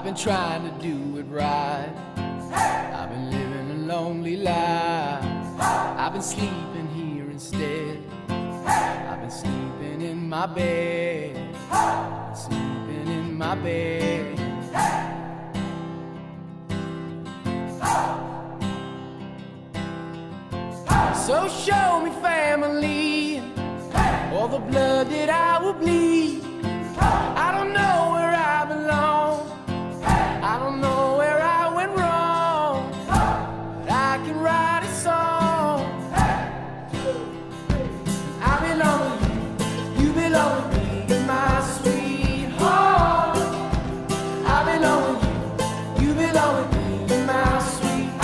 been trying to do it right. I've been living a lonely life. I've been sleeping here instead. I've been sleeping in my bed. I've been sleeping in my bed. So show me family, all the blood that I will bleed. I don't know where I belong. I don't know where I went wrong, but I can write a song. I belong with you, you belong with me, my sweetheart. I belong with you, you belong with me, my sweetheart.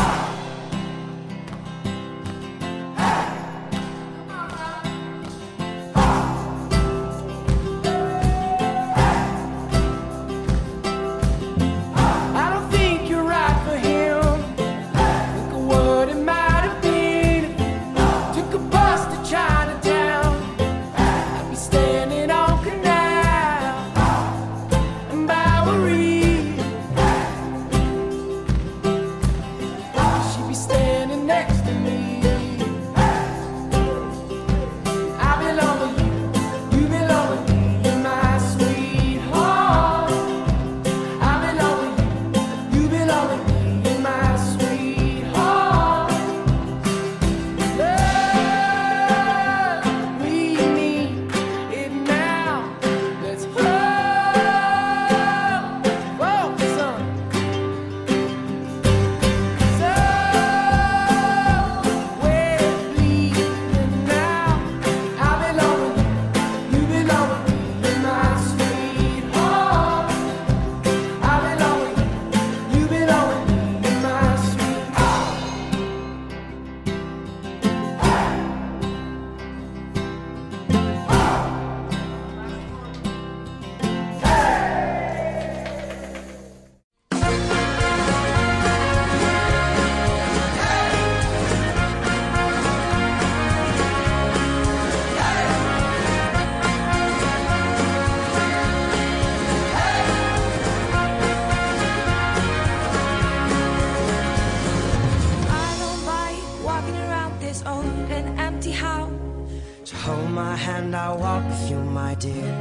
Hold my hand, I'll walk with you, my dear.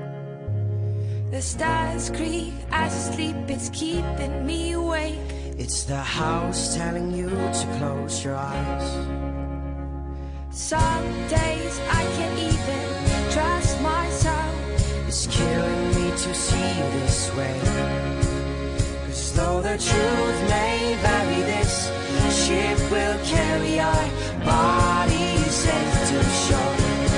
The stars creak as I sleep, it's keeping me awake. It's the house telling you to close your eyes. Some days I can't even trust myself. It's killing me to see you this way. 'Cause though the truth may vary, this ship will carry our bodies safe to shore.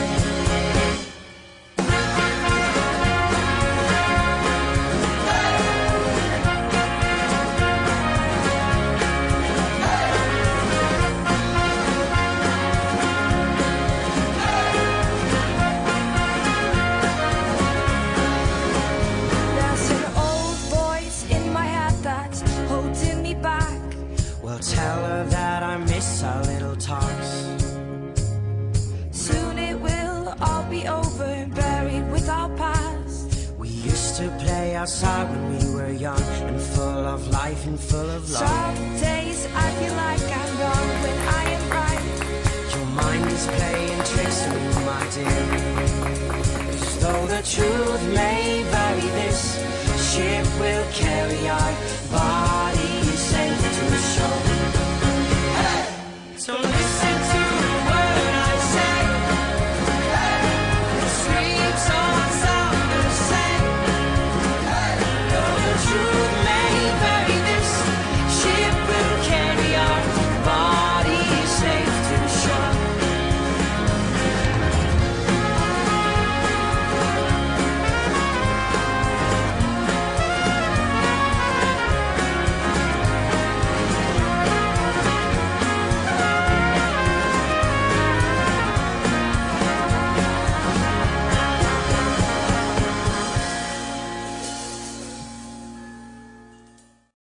Tell her that I miss our little talks. Soon it will all be over, buried with our past. We used to play outside when we were young, and full of life and full of love. Some days I feel like I'm wrong when I am right. Your mind is playing tricks on you, my dear. 'Cause though the truth may vary, this ship will carry our